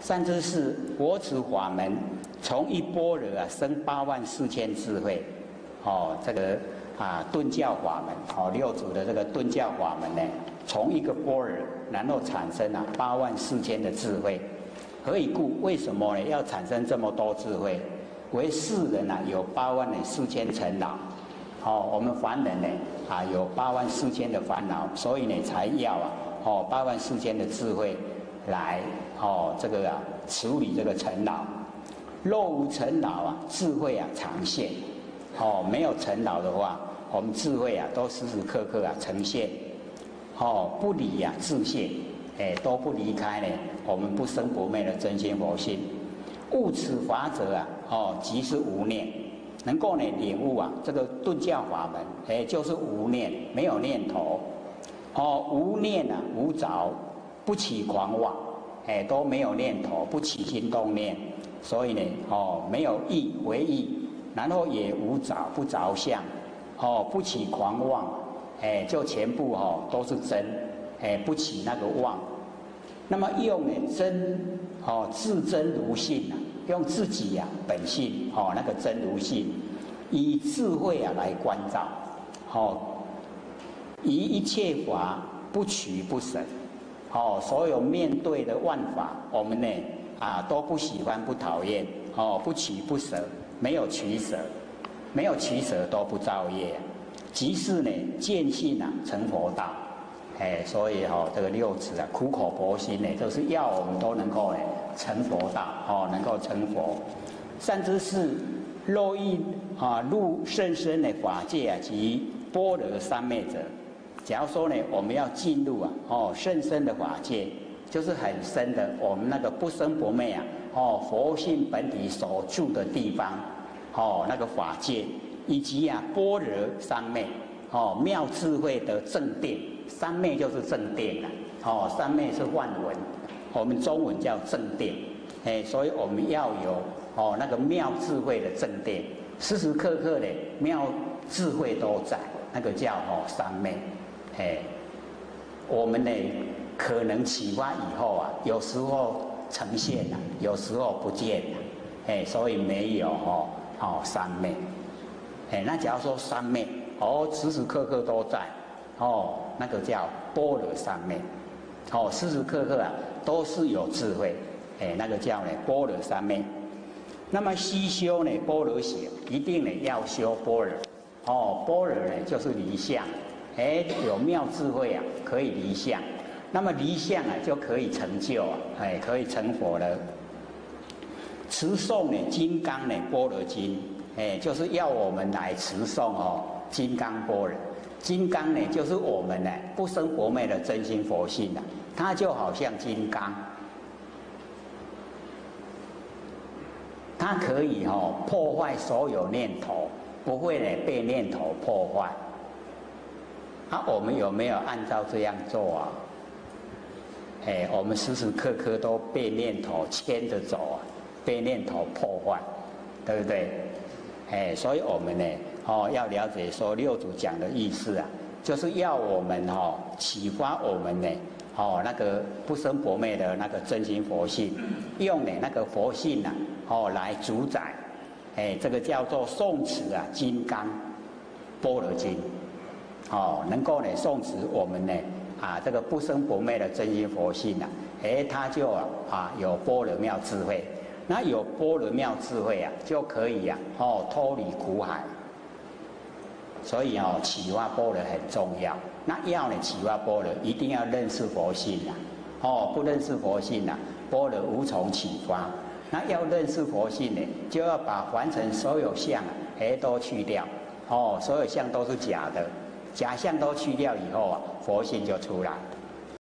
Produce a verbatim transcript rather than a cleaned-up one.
善知识，我此法门从一般若啊生八万四千智慧，哦，这个啊顿教法门，哦六祖的这个顿教法门呢，从一个般若，然后产生啊八万四千的智慧。何以故？为什么呢？要产生这么多智慧？为世人啊有八万的四千尘恼，哦，我们凡人呢啊有八万四千的烦恼，所以呢才要啊哦八万四千的智慧来哦这个啊处理这个尘恼。若无尘恼啊，智慧啊常现。哦，没有尘恼的话，我们智慧啊都时时刻刻啊呈现。哦，不离啊自现，哎都不离开呢我们不生不灭的真心佛性。悟此法者啊，哦即是无念，能够呢领悟啊这个顿教法门，哎就是无念，没有念头。哦，无念啊无着，不起狂妄，哎都没有念头，不起心动念。所以呢，哦，没有意为意，然后也无着不着相，哦，不起狂妄，哎，就全部哦都是真，哎，不起那个妄。那么用呢真，哦，自真如性啊，用自己呀、啊、本性，哦，那个真如性，以智慧啊来关照，哦，以一切法不取不舍，哦，所有面对的万法，我们呢。啊，都不喜欢，不讨厌，哦，不取不舍，没有取舍，没有取舍都不造业，即是呢见性啊成佛道，哎，所以哦这个六祖啊苦口婆心呢，就是要我们都能够呢成佛道，哦，能够成佛。善知识，若欲啊入甚深的法界啊及般若三昧者，假如说呢我们要进入啊哦甚深的法界。就是很深的，我们那个不生不灭啊，哦，佛性本体所住的地方，哦，那个法界，以及啊般若三昧，哦，妙智慧的正定，三昧就是正定啊，哦，三昧是梵文，我们中文叫正定，哎，所以我们要有哦那个妙智慧的正定，时时刻刻的妙智慧都在，那个叫哦三昧，哎，我们呢。可能启发以后啊，有时候呈现了、啊，有时候不见了，哎，所以没有哦哦三昧，哎，那假如说三昧哦，时时刻刻都在，哦，那个叫般若三昧，哦，时时刻刻啊都是有智慧，哎，那个叫呢般若三昧。那么须修呢般若行，一定呢要修般若，哦，般若呢就是离相，哎，有妙智慧啊，可以离相。那么离相啊，就可以成就啊，哎，可以成佛了。持诵呢，《金刚呢般若经》，哎，就是要我们来持诵哦，《金刚般若》。金刚呢，就是我们呢不生不灭的真心佛性啊，它就好像金刚，它可以哦破坏所有念头，不会呢被念头破坏。啊，我们有没有按照这样做啊？哎，我们时时刻刻都被念头牵着走啊，被念头破坏，对不对？哎，所以我们呢，哦，要了解说六祖讲的意思啊，就是要我们哦启发我们呢，哦那个不生不灭的那个真心佛性，用呢那个佛性啊，哦来主宰，哎，这个叫做诵持啊《金刚般若经》，哦，能够呢诵持我们呢。啊，这个不生不灭的真心佛性啊，哎，它就啊啊有般若妙智慧，那有般若妙智慧啊，就可以啊哦脱离苦海。所以哦，启发般若很重要。那要呢启发般若，一定要认识佛性啊，哦，不认识佛性啊，般若无从启发。那要认识佛性呢，就要把凡尘所有相啊，哎都去掉，哦，所有相都是假的。假相都去掉以后啊，佛性就出来。